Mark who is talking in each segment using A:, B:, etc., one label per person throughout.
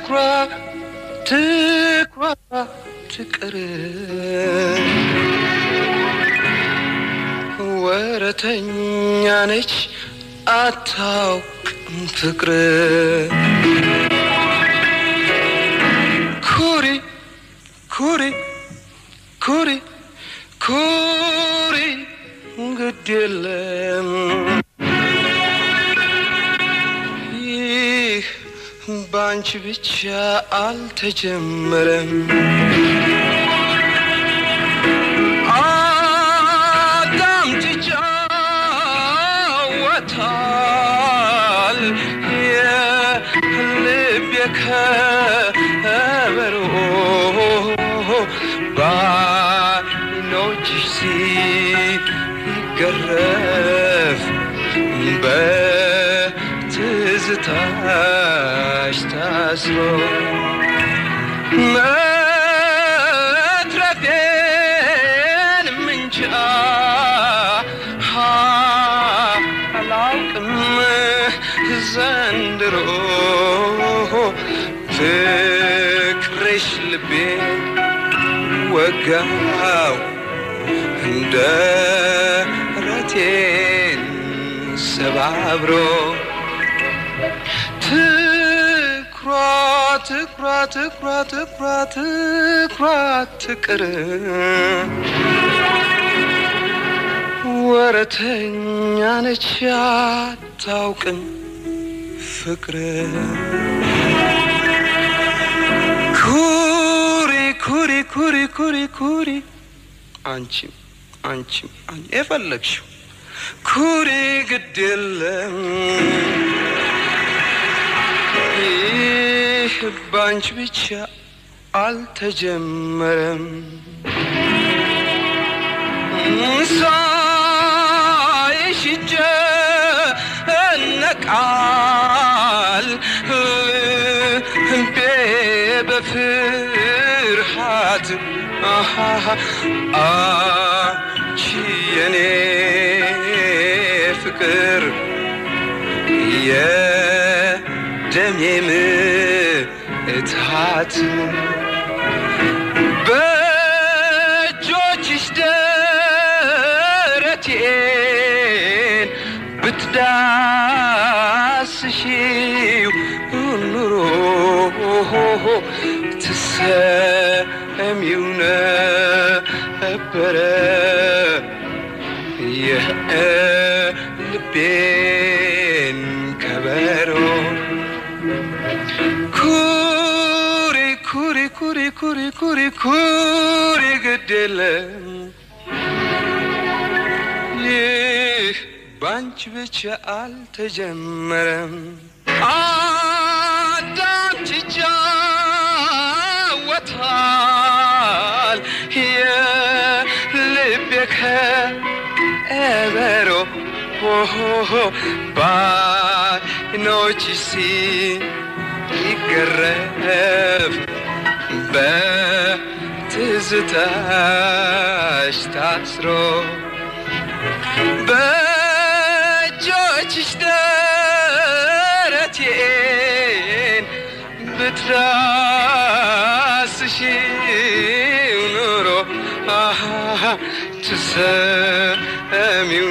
A: ትቅር ወረተኛ ነች አታውቅም ፍቅር ኩሪ ግድ የለም ይህ ባንቺ ብቻ አልተጀመረም አዳምጪጫወታል የልብ የከበሮ ባይኖችሽ ሲገረፍ በትዝታሽ ታስሮ መትረፌን ምንቻ አላውቅም ዘንድሮ ፍቅርሽ ልቤን ወጋው እንደ ረቴን ሰባብሮ ትቅር ወረተኛ ነች አታውቅም ፍቅር ኩሪ አንቺም የፈለግሽው ኩሪ ግድ የለም ይህ ባንቺ ብቻ አልተጀመረም ሳይሽ ይጨነቃል ልቤ በፍርሃት አንቺ የኔ ፍቅር የደሜ ምትሃት በእጆችሽ ደረቴን ብትዳስሺው ኑሮ ትሰሚው ነበረ የልቤን ከበሮ ኩሪ ግድ የለም ይህ ባንቺ ብቻ አልተጀመረም አዳምጪጫወታል የልብ የከበሮ ባይኖችሽ ሲገረፍ በትዝታሽ ታስሮ በእጆችሽ ደረቴን ብትዳስሺው ኑሮ ትሰሚው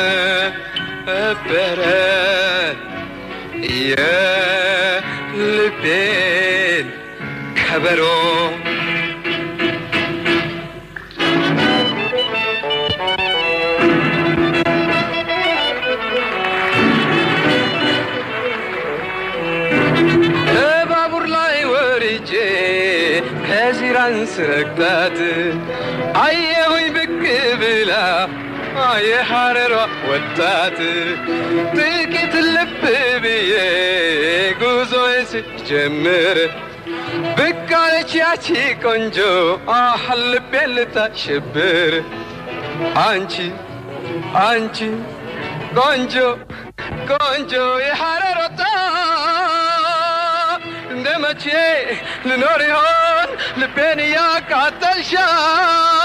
A: ነበረ የልቤን ከበሮ ባቡር ላይ ወርጄ ከዚራን ስረግጣት አየሁኝ ብቅ ብላ የሐረሯ ወጣት ጥቂት ልብ ብዬ ጉዞዬ ስጀምር ብቅ አለች ያቺ ቆንጆ ልቤን ልታሸብር አንቺ ቆንጆ የሐረር ወጣት እንደመቼ ልኖር ይሆን ልቤን ያቃጠልሻት